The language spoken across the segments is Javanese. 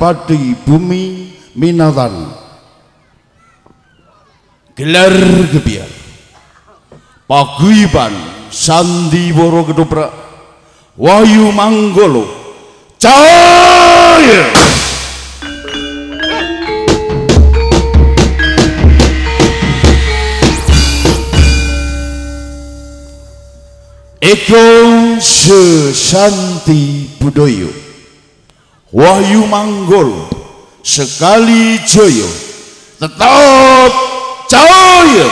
padi bumi minatan gelar gebiar paguyuban sandiwara ketoprak wahyu manggolo cahaya Eko sesanti budoyo wahyu manggolo sekali joyo tetap cahaya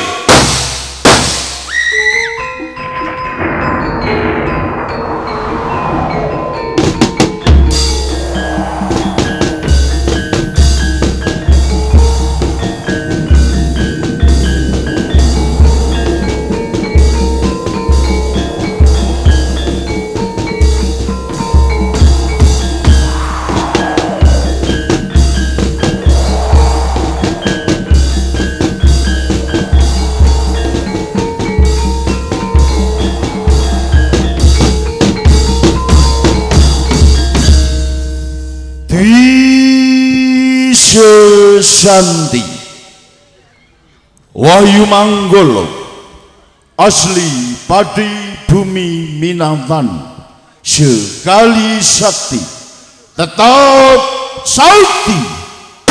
Santi wahyu manggolo asli padi bumi minatan sekali sakti tetap sakti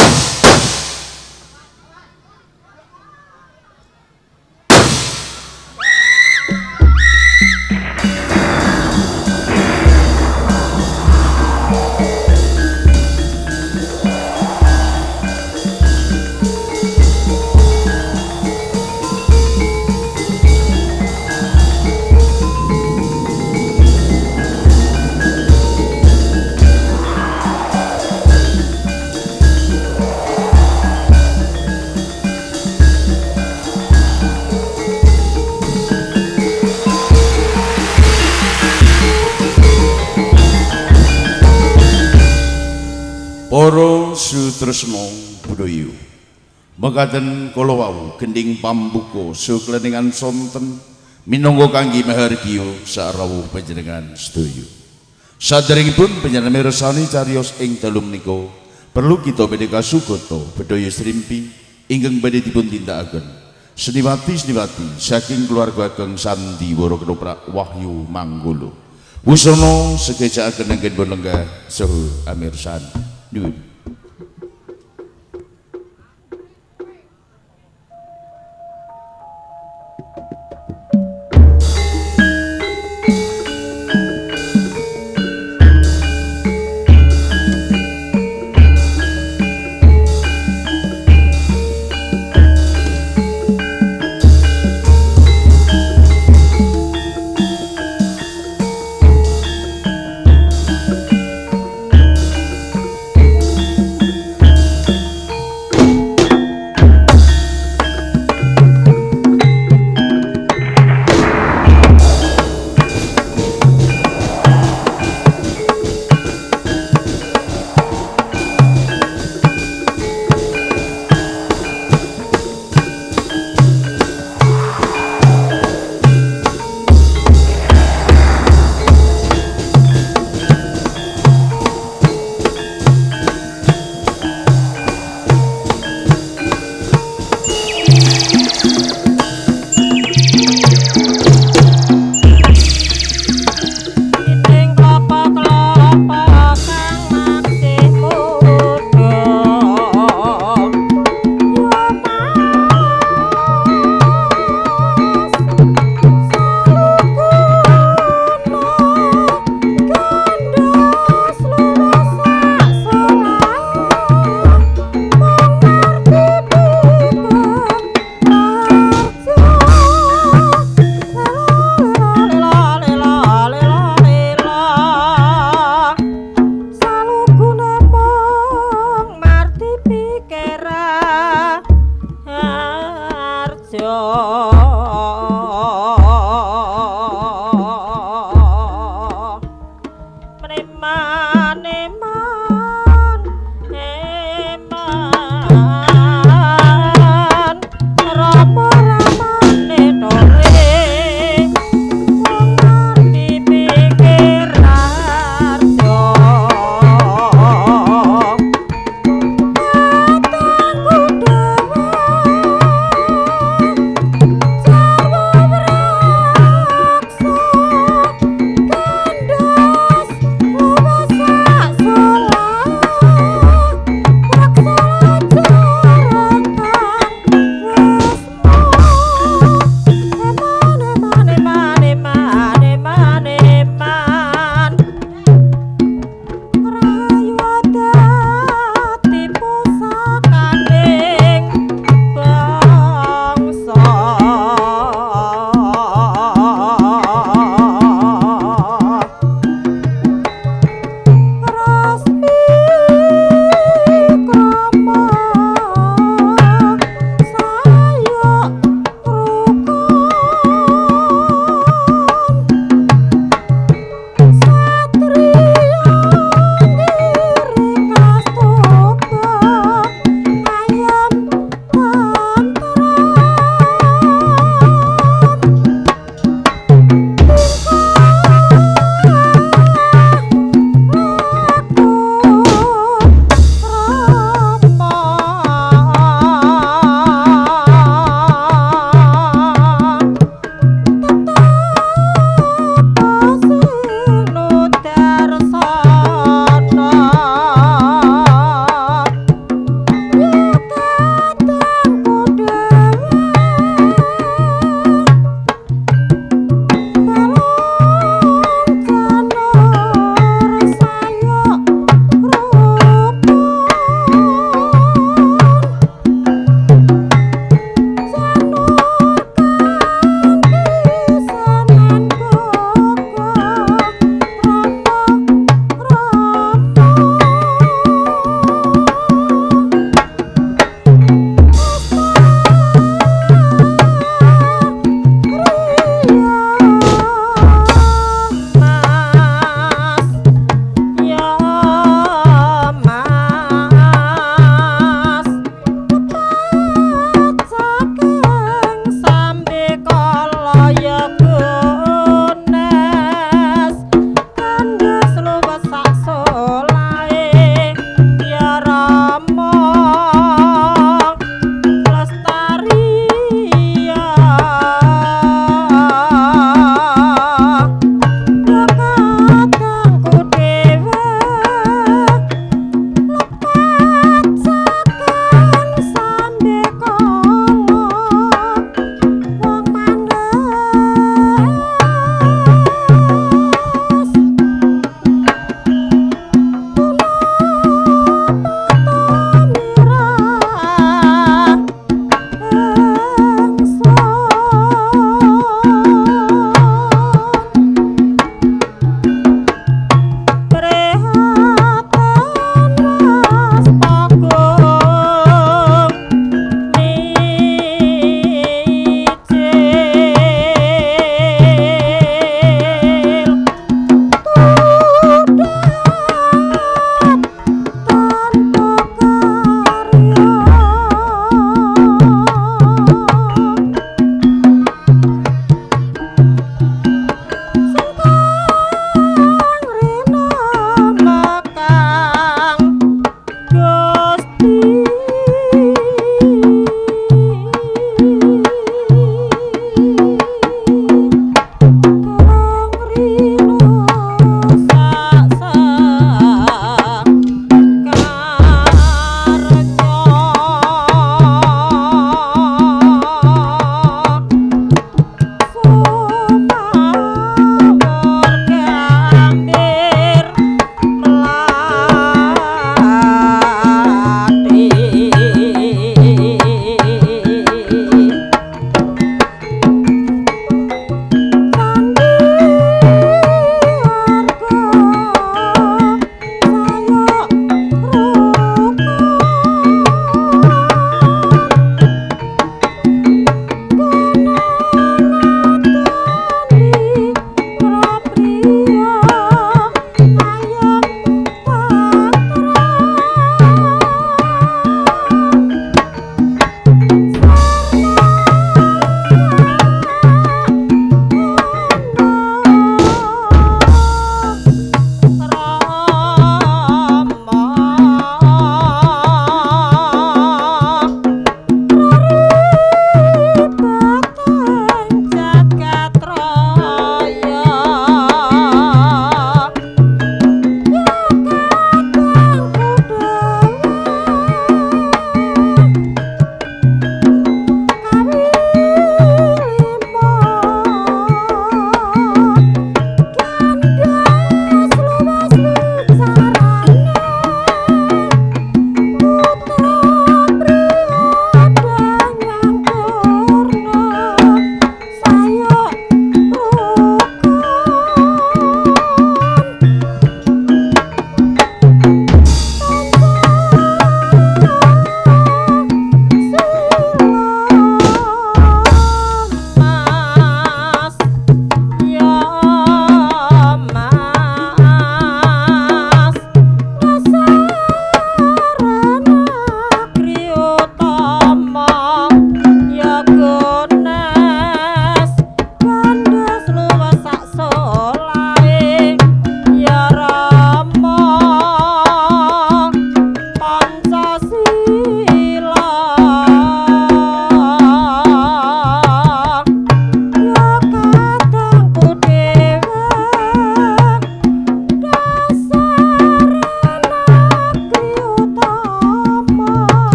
Para sutresna budaya mekaten kala wau gending pambuka sakleningan sonten minangka kangge mahargya sarawuh panjenengan sedaya. Saderengipun panjenengan mirsani cariyos ing dalu menika perlu kita badhe kasugata bedhaya srimpi ingkang badhe dipun tindakaken seniwati-seniwati saking keluarga ageng sandiwara ketoprak wahyu manggolo. Wusana sekejakaken anggen bonenggah saha amirsani. Nuwun.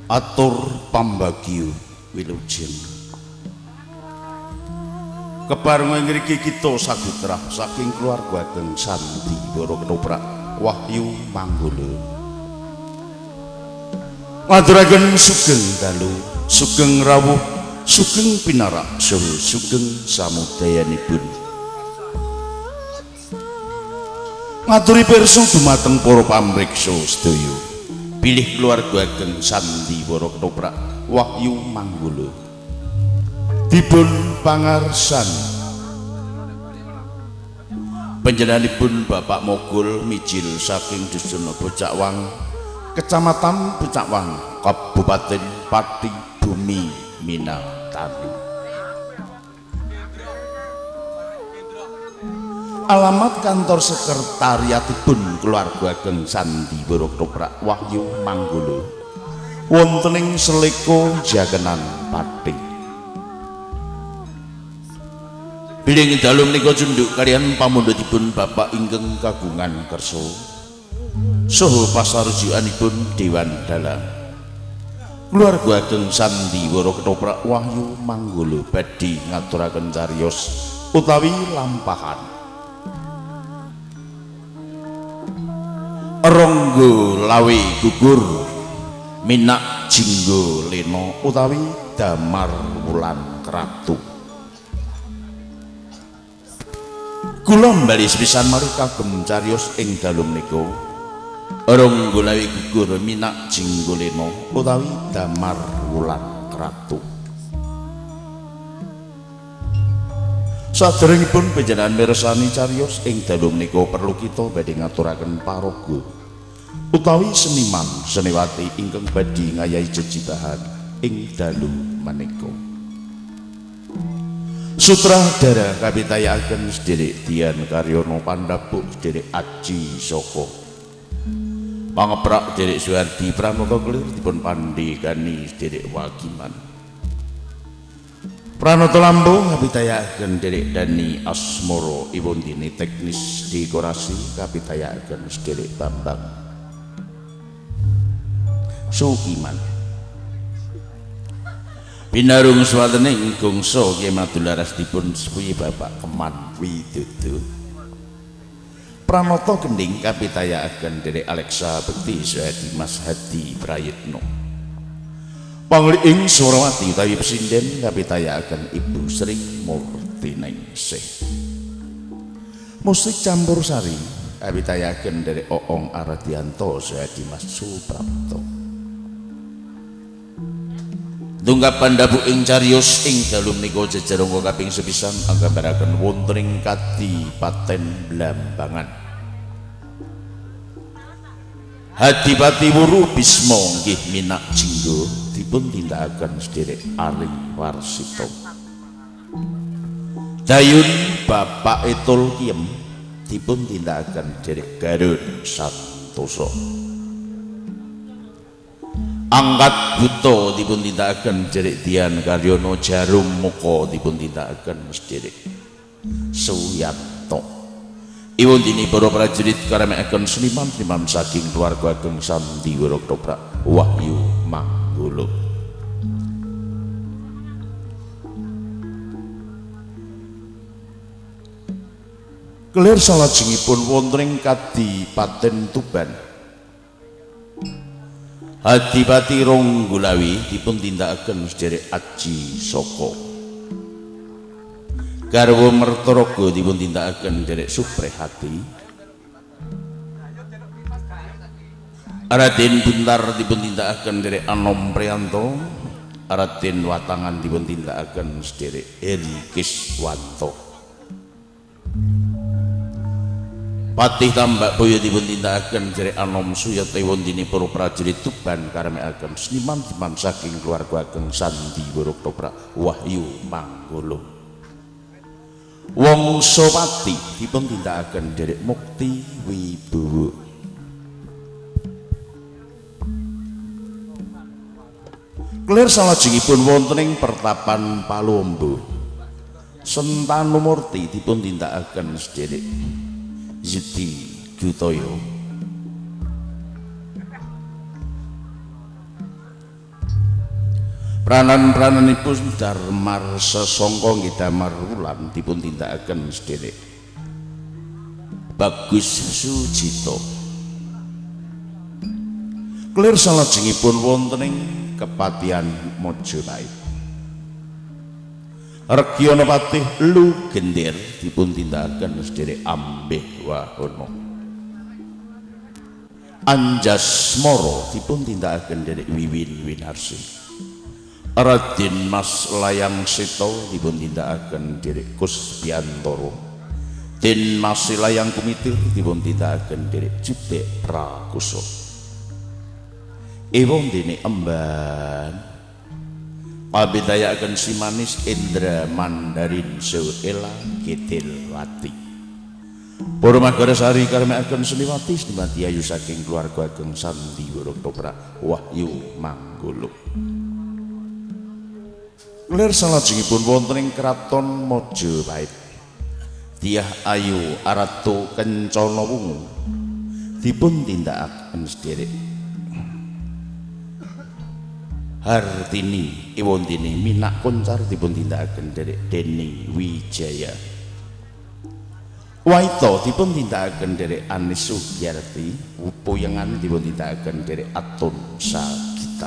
atur pambagio wilujeng keparengan ngriki kita sagutrah saking keluarga ageng Sandi Wara Ketoprak Wahyu Manggala ngaturaken sugeng dalu sugeng rawuh sugeng pinarak saha sugeng samudayanipun ngaturi pirsa dumateng para pamriksa sedaya bilih keluarga ageng Sandi Wara Ketoprak Wahyu Manggala dipun pangarsan panjenenganipun Bapak Mogul mijil saking Dusun Bocakwang Kecamatan Bocakwang Kabupaten Pati Bumi Minangkabau alamat kantor sekretariatipun keluarga ageng Sandi Wara Ketoprak Wahyu Manggala wonten ing Seleko Jakenan Pati bilih dalu menika cunduk kaliyan pamundhutipun Bapak ingkang kagungan kersa saha pasarjukanipun Dewan Dalang keluarga ageng Sandi Wara Ketoprak Wahyu Manggala badhe ngaturaken cariyos utawi lampahan ronggo lawe gugur minak jinggo lena utawi damar wulan kratu kula mbali sepisan mari kagem cariyos ing dalu menika ronggo lawe gugur minak jinggo lena utawi damar wulan kratu saderengipun panjenengan mirsani cariyos ing dalu menika perlu kita badhe ngaturaken paraga utawi seniman seniwati ingkang badhe ngayahi jejitahan ing dalu menika sutradara kapitayaken Sederek Dian Karyono Pandapuk Sederek Aji Soko pangeprak Sederek Suhardi Pranata Kelir dipun pandhegani Sederek Wagiman Pranata Lambung kapitayaken Sederek Dani Asmoro Iwondini teknis dekorasi kapitayaken Sederek Bambang Sukiman pinarung swatening gongso Kyai Madularas dipun sepuhi Bapak Keman Widodo Pranata Gending kapitayaken Derek Alexa Bekti Suhadi Mas Hadi Prayitno Pangli ing Surawati utawi Pesinden kapitayaken Ibu Sri Murtiningsih musik campur sari kapitayaken Derek Oong Aradianto Suhadi Mas Suprapto tunggapan dabu ing cariyos ing dalu menika jejerongga kaping sepisan anggambaraken wonten ing Kadipaten Blambangan Hadipati Wuru Bisma nggih minak jinggo dipun tindakaken Sederek Ari Warsito Dayun Bapak Etul Kiem dipun tindakaken Sederek Garun Santoso Angkat Buto dipun tindakaken Sederek Dian Karyono Jarum Moko dipun tindakaken Sederek Suyanto Iwondini para prajurit karamekaken seniman-seniman saking keluarga ageng Sandi Wara Ketoprak Wahyu Manggala kelir salajengipun wonten ing Kadipaten Tuban Hadipati Ronggolawi dipun tindakaken Sederek Aji Soko garwa Mertaraga dipun tindakaken Sederek Suprehati Raden Buntar dipun tindakaken Sederek Anom Priyanto Raden Watangan dipun tindakaken Sederek Heri Kiswanto Patih Tambak Boyo dipun tindakaken Sederek Anom Suyata Wondini para prajurit Tuban karamekaken seniman-seniman saking keluarga ageng Sandi Wara Ketoprak Wahyu Manggala Wongsowati dipun tindakaken Sederek Mukti Wibowo kelir salajengipun wonten ing Pertapan Palombo Sentanumurti dipun tindakaken Sederek Yudi Gutoyo pranan-prananipun Darmar sesangka nggih Damar Wulan dipun tindakaken sedherek Bagus Sujito kelir salajengipun wonten ing Kepatihan Majapahit Regana Patih Lu Gender dipun tindakaken sedherek Ambeh Wahono Anjasmara dipun tindakaken sedherek Wiwin Winarsi Raden Mas Layang Seta dipun tindakaken sedherek Kuspiantoro Den Mas Layang Kumitir dipun tindakaken sedherek Jutek Prakusa Ewong dene emban pabidayakaken si manis Indra Mandarin Sewela Getilwati para Magarsari karmekaken Seniwati Seniwati ayu saking keluarga ageng Sandiwara Toprak Wahyu Manggolo lir salajengipun wonten ing Kraton Majapahit Dyah Ayu Aratu Kencana Wungu dipun tindakaken sedherek Hartini Iwondini Minak Koncar dipun tindakaken derek Deni Wijaya Waito dipun tindakaken derek Anis Sugiyarti Puyengan dipun tindakaken derek Atun Sagita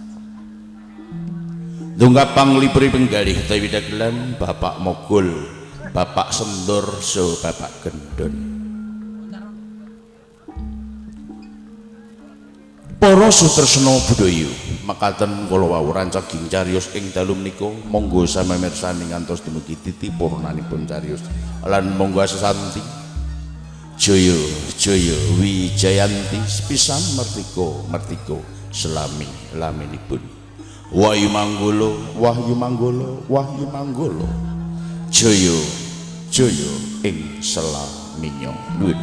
Dunggap panglipuri penggalih utawi dagelan Bapak Mogul Bapak Sendor so Bapak Gendon para sutresna budaya makaten kula wau rancaging cariyos ing dalu menika monggo sami mirsani ngantos dumugi titi purnanipun cariyos lan monggo sesanti jaya jaya wijayanti sepisan mertika selami laminipun wahyu manggolo wahyu manggolo wahyu manggolo jaya jaya ing selaminya nuwun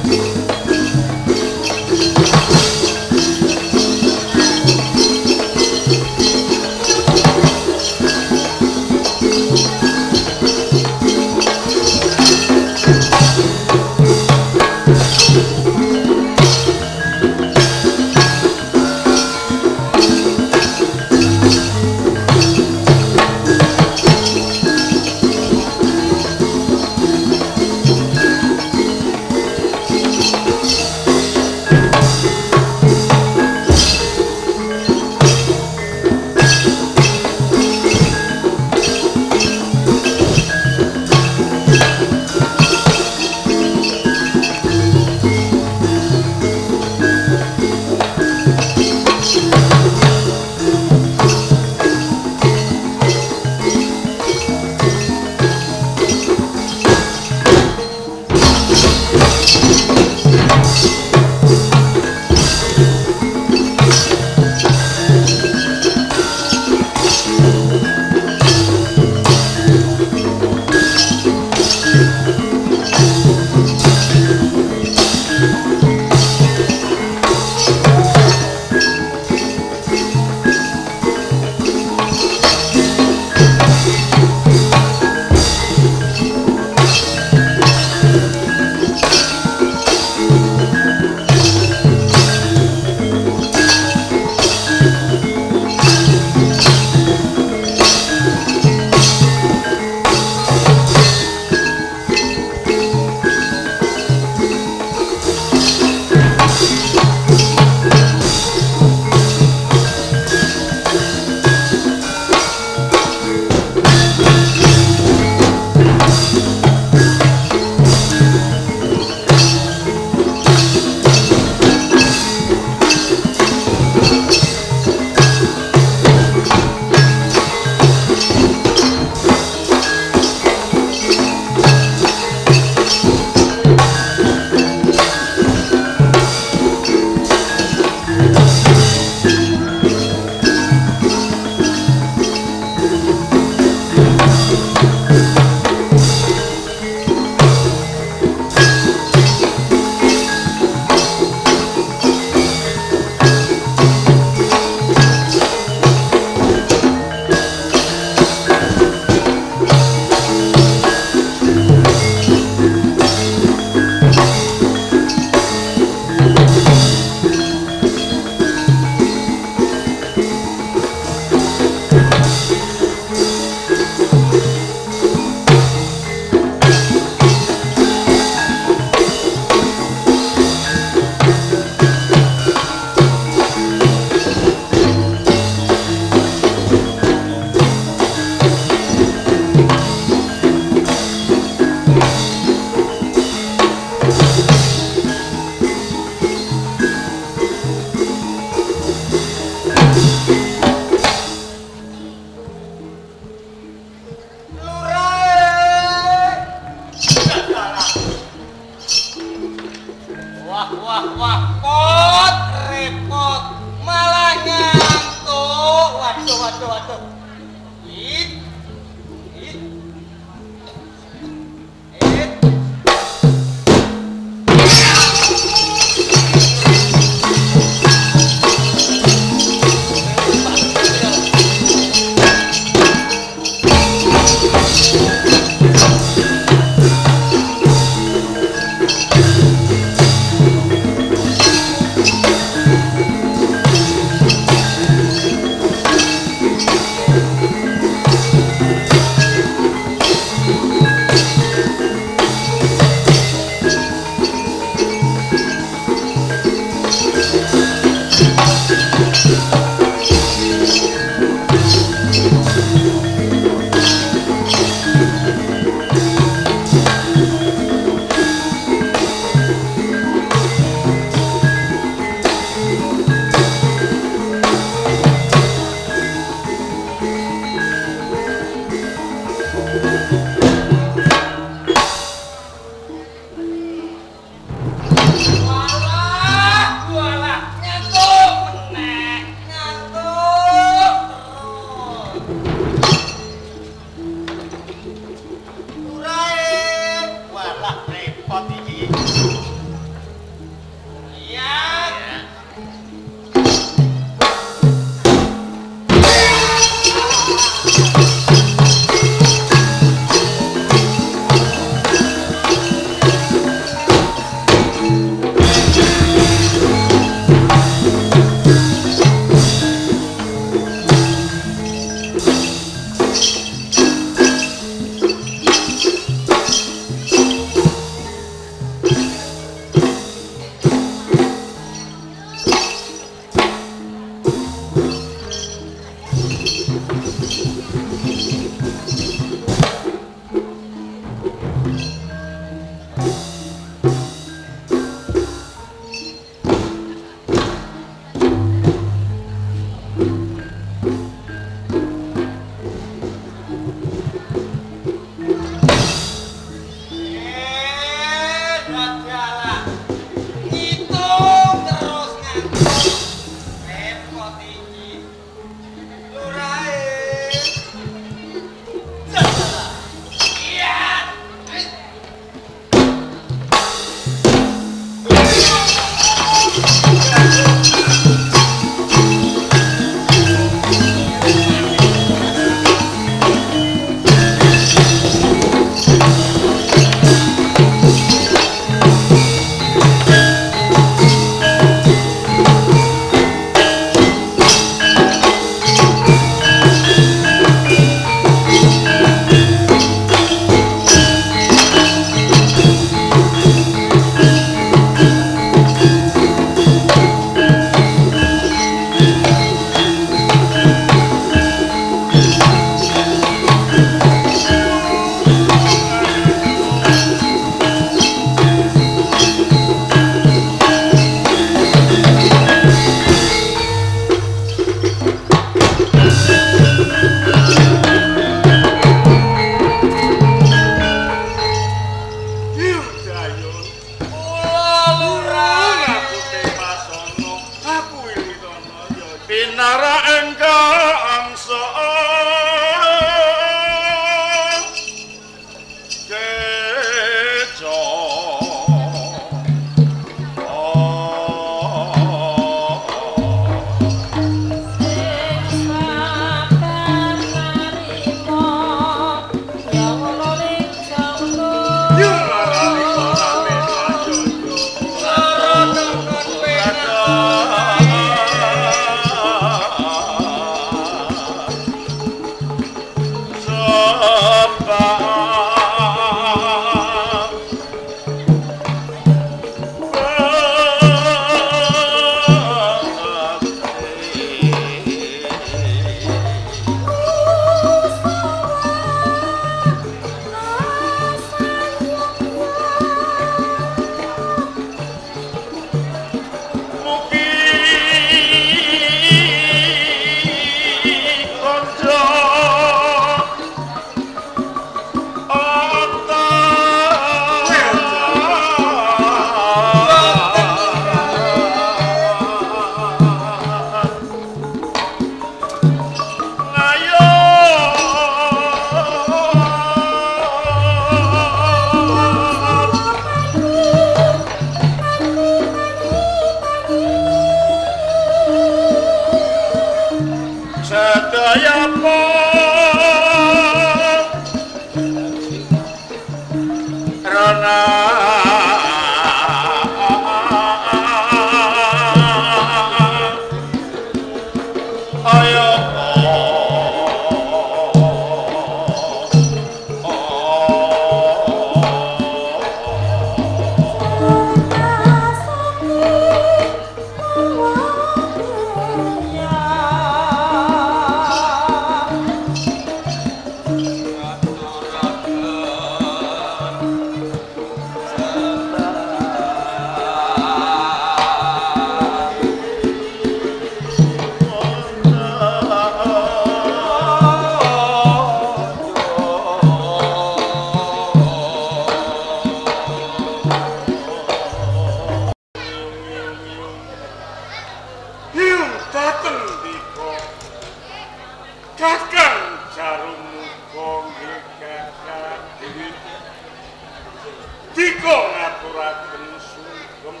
mujudaken sugeng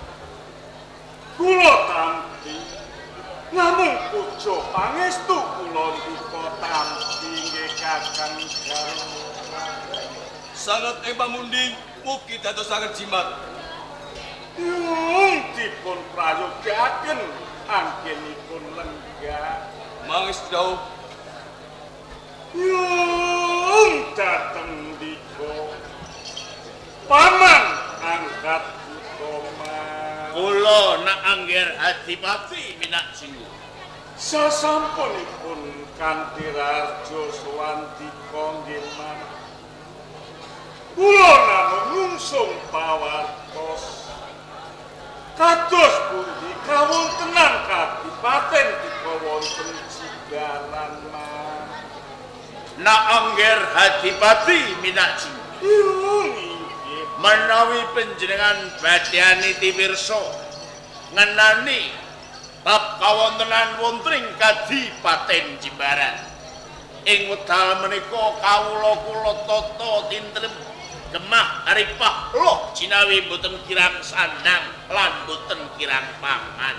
kula tampi namung puja pangestu kula duka tampi nggih Kakang Garwa sanget ing pamunding mugi dadosaken jimat dipun prayogaken anggenipun lenggah mangis dawuh dateng dika paman angkat utama kula nak angger adipati minak jinggo sasampunipun kanthi raja swandika nggih man kula namung ngungsung pawartos kados pundi kawontenan kadipaten dika wonten Cigalan man nak angger adipati minak jinggo menawi panjenengan badhani tiwirsa ngenani bab kawontenan wonten ing Kadipaten Jimbaran ing wekdal menika kawula kula tata tintrem gemah aripah loh jinawi boten kirang sandang lan boten kirang pangan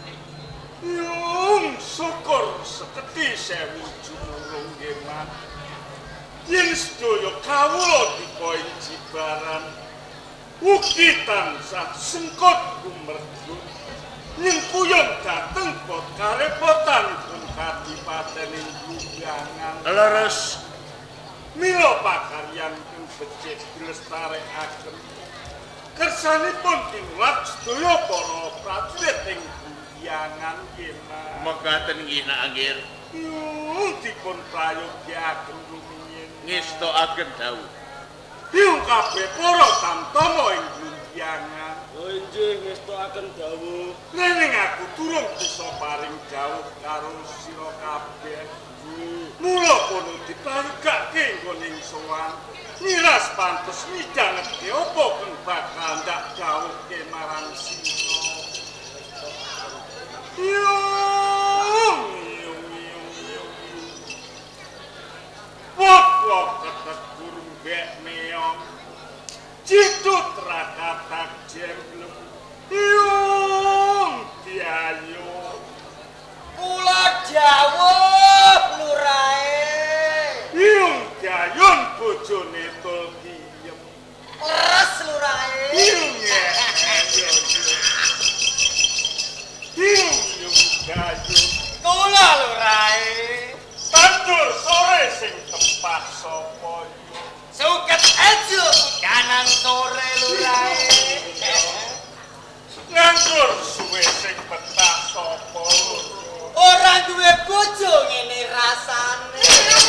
syukur sekedhi sewu jumurung nggih man yen sedaya kawula dika ing Jimbaran ugi tansah sengkot gumerjuk nyengkuyung dhateng bot karepotanipun Kadipaten ing Gugangan leres mila pakaryan pun becik dilestarekaken kersanipun tinulak sedaya para prajurit ing Gugangan nggih mekaten nggih nak anggir dipun prayogaken rumiyin ngestokaken dawuh yung kabeh para tamtama ing Gugangan nggih ngestokaken dawuh nanging aku durung bisa paring dawuh karo sira kabeh mula kono dipanggake nggoning sowan miras pantes midhangeti apa kang bakal ndak dawuhke marang sira Wok ketek guru mbek meong cidut rakatak jemblem diayu kula dawuh lurae diayun bojone tol diem leres lurae diayun kula lurae tandur sore sing tempat sapa suket aja kanan sore lurae nganggur suwe sing betah sapa ora duwe bojo ngene rasane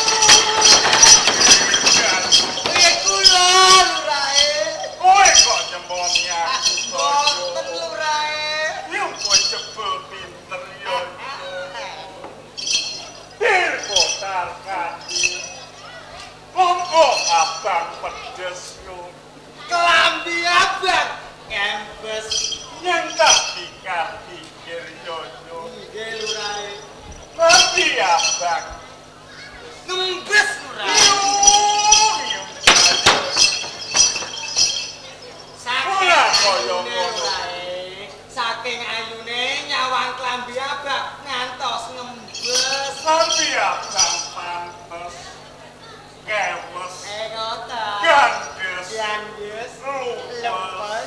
piye kula lurae kowe kok nyemboni aku boten lurae yo kowe cepet pinter yo kotar kaki monggo abang pedes yo kelambi abang ngembes yang tak pikir yo nggih lurae nanti abang ngembes lurae saking ayune nyawang klambi abang ngantos ngembes nanti abang pantes kewes ngoten gandes gandes lupas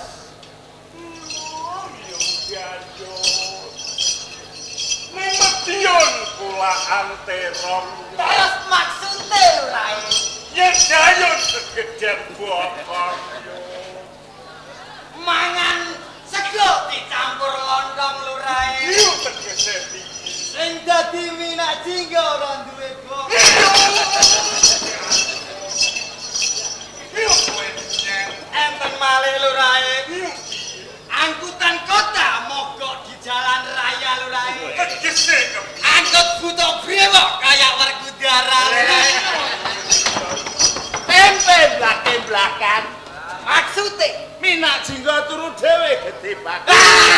Memedion kula anterong terus maksude lurae yen dayon segeder bokor mangan sego dicampur lontong lurae yo tegese iki sing dadi minak jinggo ora duwe bok yo kowe nyeng enten malih lurae yo angkutan kota mogok di jalan raya lurae tegese angkut buta brewok kayak Werkudara lurae tempe blak-blakan maksude minak jinggo turu dhewe gedhe bakal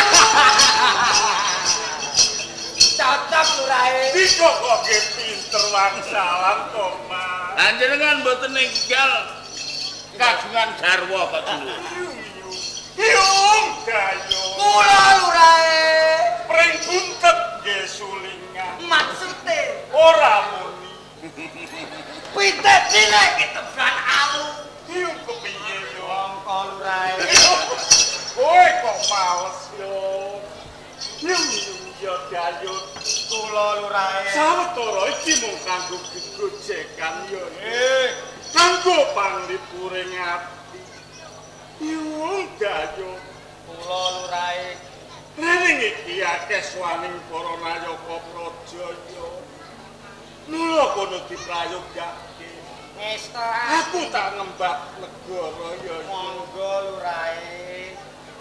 cocok lurae iki kok nggih pinter wangsalan kok Mas panjenengan mboten ninggal kagungan garwa kok dulu Yung dayo. Kula lurae. Pring buntet nggih sulingan. Maksude Ora muni. pitet cilik ketebran alu. Yung kepiye yo? Mongko lurae. Kowe kok males yo. Yung yo dayo. Kula lurae. Sawetara iki mung kanggo gegojekan yo. Kanggo panglipuring ati. Yung dayo. Kula lurae. Rening iki akeh swaning para nayaka praja ya. Mula kono diprayogake. Ngesta Aku tak ngembak negara ya. monggo lurae.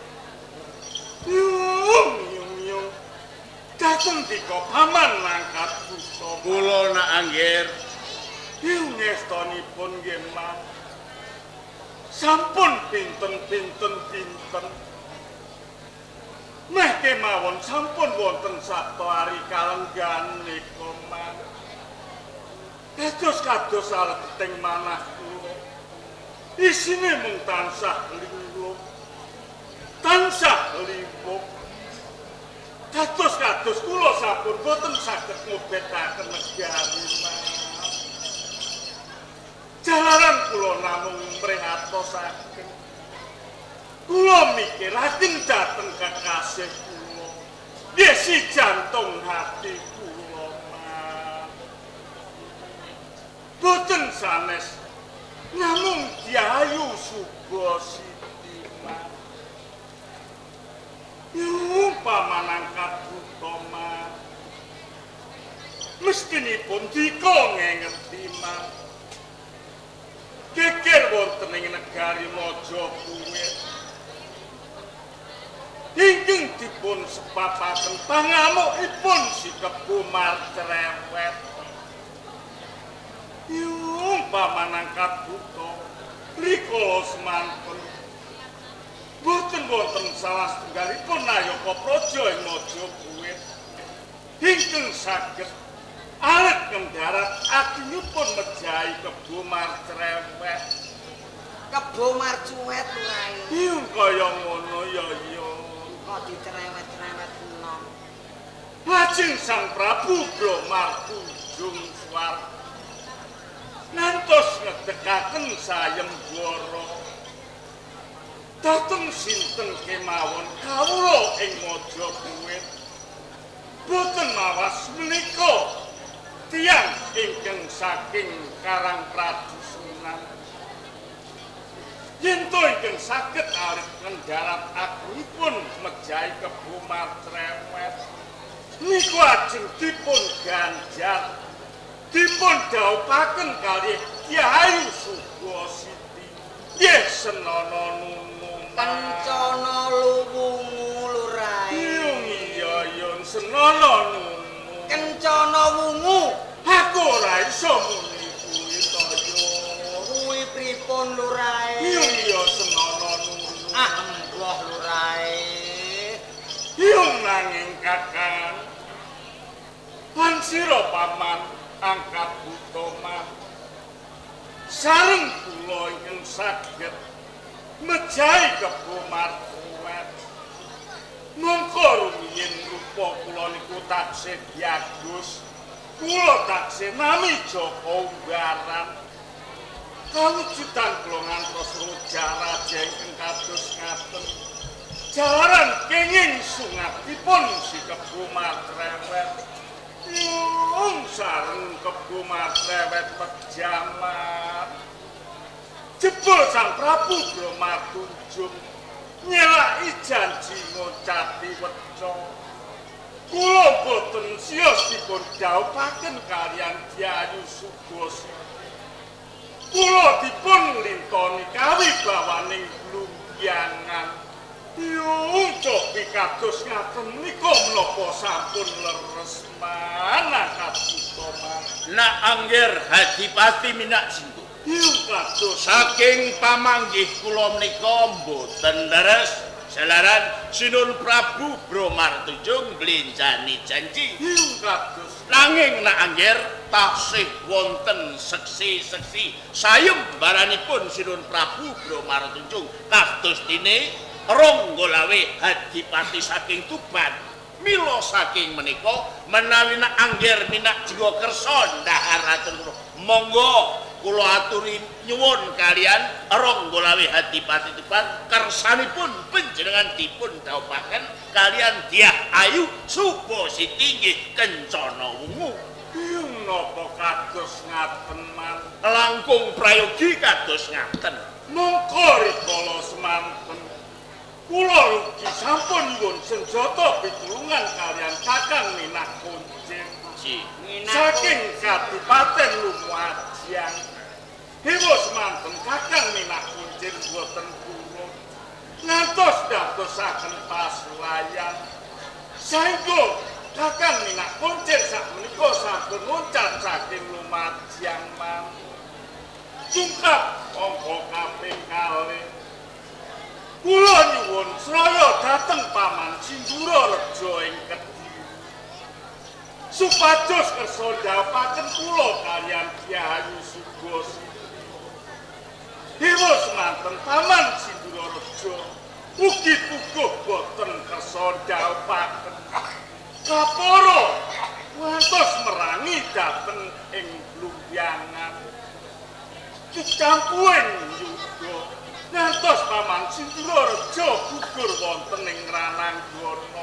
Yung. Dateng dika paman mangkat buta. Kula nak angger Yung ngestonipun nggih Mas. Sampun pinten. Meh kemawon sampun wonten sabta ari kalenggan nika man. Kados aleting manah kula. Isine mung tansah linglung. Tansah limbung. Kados kula sampun boten saged ngobetaken negari man. Jalaran kula namung mrihatosaken. Kula mikir lajeng dateng kekasih kula. Nggih si jantung hati kula mah. Boten sanes namung Diayu Subasiti mah. Yung pamanangkat buta mah. Mestinipun dika ngengeti mah. Geger wonten ing negari Majapahit. Ingkang dipun sebabaken pangamukipun si Kebo Marcerewet. Yung pamanangkat buta rikala semanten. Boten wonten salah setunggalipun nayaka praja ing Majapahit. Ingkang saged alet ngendarat atinipun mejahi Kebo Marcerewet. Kebo Marcuwet lurae. Yung kaya ngono ya iya. Kok dicerewet-cerewet enom. Lajeng Sang Prabu Bramartunjung swarga ngantos ngedekaken sayembara. Dateng sinten kemawon kawula ing Majapahit. Boten mawas menika tiyang ingkang saking Karang Prabu Sunan. Yen to ingkang saged alit ngendarat agungipun mejahi Kebo Marcerewet niku ajeng dipun ganjar dipun dhaupaken kalih Diayu Subasiti. Nggih senana nunu Kencana luwungu lurae. iya yen senana nunu. Kencana wungu. Aku ora iso muni kuwi to yo. Kuwi pripun lurae? Iya senana nunu. Ah mbah lurae. Yung nanging Kakang lan sira paman angkat buta mah sareng kula ingkang saged mejahi Kebo Marcerewet. Mongko rumiyin rupa kula niku taksih diagus. Kula taksih nami Jaka Umbaran. Kawujudan kula ngantos raja ingkang kados ngaten. Jalaran kenging sungatipun si Kebo Marcerewet. Yung sareng Kebo Marcerewet pejaman. Jebul Sang Prabu Bramartunjung nyelaki janji ngocati weca. Kula boten siyos dipun dhaupaken kaliyan Diayu Subasiti. Kula dipun lintoni kawibawaning blumbyangan. Yung cobi kados ngaten nika menapa sampun leres manangkat buta mah. nak angger Hadipati Minak Singgo. Yung kados Saking pamanggih kula menika mboten leres selaran Sinun Prabu Bramartunjung nglenjani janji. yung kados Nanging nak angger taksih wonten seksi-seksi sayembaranipun Sinun Prabu Bramartunjung kados dene Ronggolawe Hadipati saking Tuban. Mila saking menika menawi nak angger minak jiwa kersa ndaharaken monggo kula aturi nyuwun kalian Ronggolawe Hadipati Tuban kersanipun panjenengan dipun dhaupaken kalian Dyah Ayu Supositi nggih kencana wungu. Yung napa kados ngaten man Langkung prayogi kados ngaten. mongko rikala semanten kula ugi sampun nyuwun senjata pitulungan kalian Kakang Minak Kuncir saking Kadipaten Lumajang. Dewa semanten Kakang Minak Kuncir boten purun ngantos dadosaken pasulayan saengga Kakang Minak Kuncir sakmenika sampun loncat saking Lumajang man. Sungkap angka kaping kalih kula nyuwun sraya dhateng Paman Sindura Reja ing Kediri supados kersa ndhapaken kula kaliyan Dyah Ayu Supositi. Dewa semanten Paman Sindura Reja ugi puguh boten kersa ndhapaken kapara ngantos merangi dhateng ing Blumyangan. Kecampuing yuda ngantos Paman Sindura Reja gugur wonten ing Rananggana.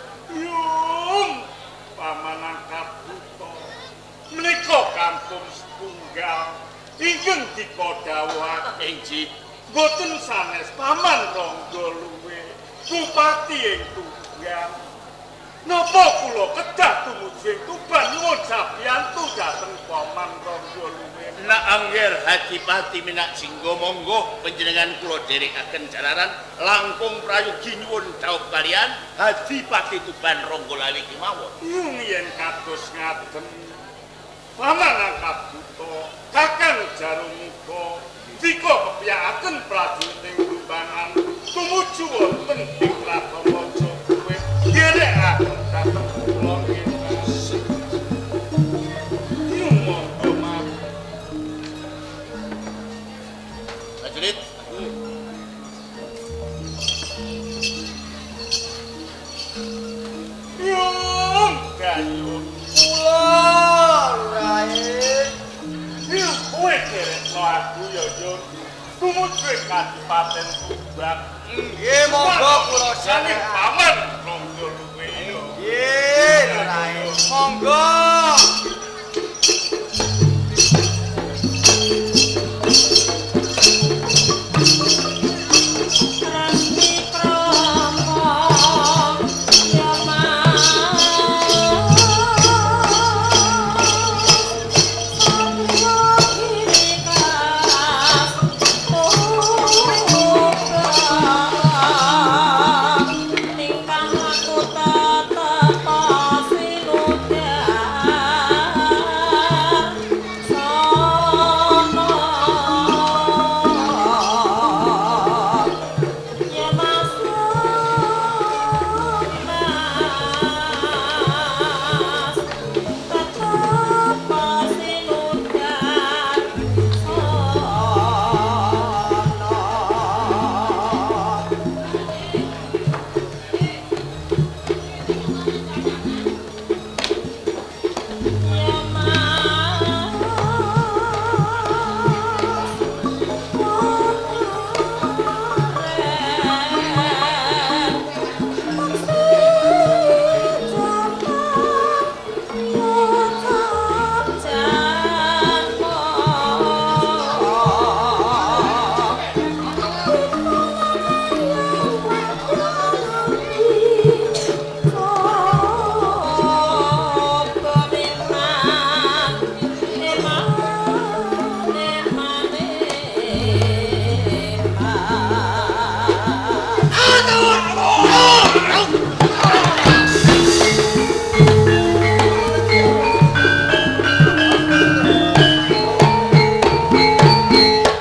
Yung Paman angkat buta menika kampung setunggal ingkang dikadhawuhaken inggih boten sanes Paman Ronggoluwe Bupati ing Tuban. Napa kula kedah tumuju ing Tuban nyuwun sabiyantu dhateng Paman Ronggoluwe. Nak angger Hadipati Minak Jingga monggo panjenengan kula dherekaken jalaran langkung prayogi nyuwun dhaup kalian Hadipati Tuban Ronggolawe kemawon. Yung yen kados ngaten Paman angkat buta Kakang Jarumuka dika kepiyakaken prajurit ing Lumbangan tumuju wonten ing Kraton Mojopahit dherekaken dhateng kula nggih. Yung monggo mawon. Prajurit Yung gayung Kula Rai. yung kowe keretno aku ya Yun tumuju ing Kadipaten Tuban. Nggih monggo kula saking jenengan. Paman Ronggoluwe ya. Nggih Rai. Monggo.